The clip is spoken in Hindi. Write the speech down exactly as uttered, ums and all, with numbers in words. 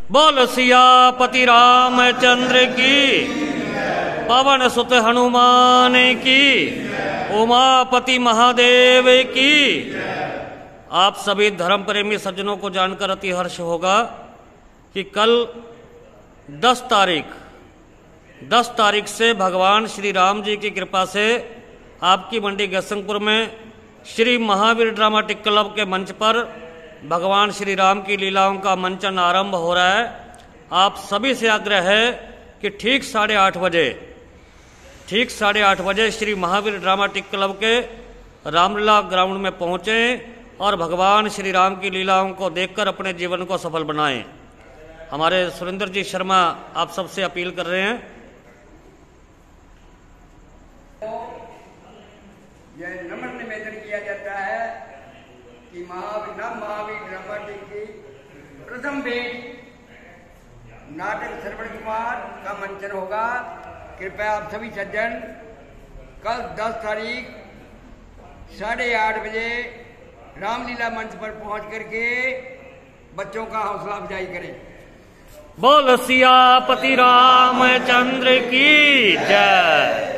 बोल सियापति रामचंद्र की, पवन सुत हनुमान की, उमापति महादेव की। आप सभी धर्म प्रेमी सज्जनों को जानकर अति हर्ष होगा कि कल दस तारीख दस तारीख से भगवान श्री राम जी की कृपा से आपकी मंडी गैसंगपुर में श्री महावीर ड्रामाटिक क्लब के मंच पर भगवान श्री राम की लीलाओं का मंचन आरंभ हो रहा है। आप सभी से आग्रह है कि ठीक साढ़े आठ बजे ठीक साढ़े आठ बजे श्री महावीर ड्रामाटिक क्लब के रामलीला ग्राउंड में पहुंचें और भगवान श्री राम की लीलाओं को देखकर अपने जीवन को सफल बनाएं। हमारे सुरेंद्र जी शर्मा आप सबसे अपील कर रहे हैं। यह नम्र निवेदन किया जाता है कि महावीर नाम महावीर ड्रामाटिक की प्रथम भेंट नाटक श्रवण कुमार का मंचन होगा। कृपया आप सभी सज्जन कल दस तारीख साढ़े आठ बजे रामलीला मंच पर पहुंच करके बच्चों का हौसला अफजाई करें। बोल सियापति रामचंद्र की जय।